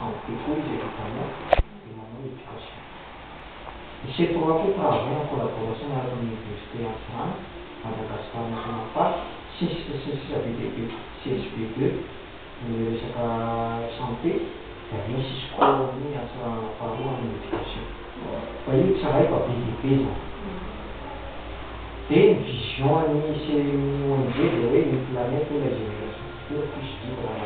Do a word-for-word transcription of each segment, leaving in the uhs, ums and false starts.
santé pour les équipements et mon éducation. Et c'est pour que travailler en collaboration avec l'Université nationale, Madagascar National Park, six C S P deux, l'Université santé, et une escola de éducation. Para isso, você vai para a P D P, tem visão nesse mundo de planeta da geração. Eu fiz tudo lá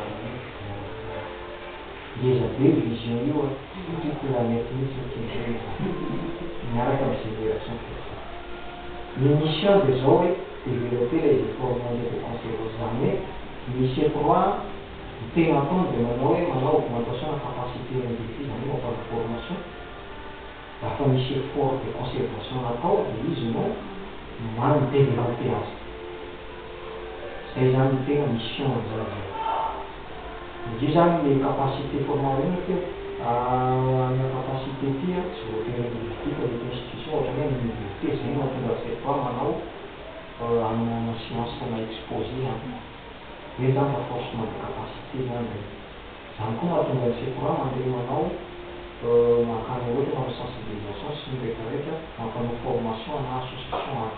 na Déjà deux visions, il y a toute la maîtrise qui est une considération pour ça. L'émission des hommes est de développer les efforts de conseil aux armées, mission trois, tenir compte de mémoire, maintenant augmentation de la capacité individuelle dans la formation, la mission forte de conservation de la cause, l'isolement, mal développer ensemble. C'est une mission de la vie. Déjà, les capacités formatives, la capacité de tir, sur le terrain de l'institution, même l'université, c'est une autre aspect, maintenant, en sciences qu'on a exposé, les renforcements de capacité, c'est encore un autre aspect, maintenant, ma carrière de sensibilisation, c'est une déclaration, en formation, en association.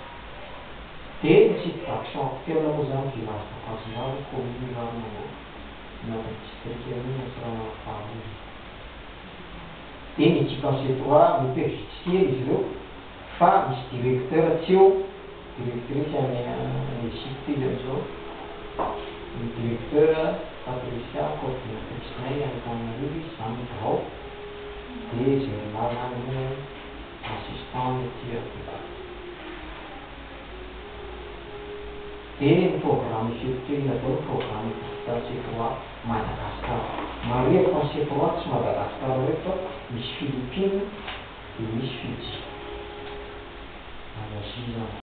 Et cette action, quelle est la mesure qui va se passer là, comme il va nous na pequena família. Tem que conceituar o perfil faz diretor teu diretriz a minha chifre de zo diretora Patrícia coordenatriz né a família sabe qual desde lá na minha assistente tem um programa que tem um programa que está situado Madagascar. Maria conceituada Madagascar, Miss Philippines e Miss Fiji.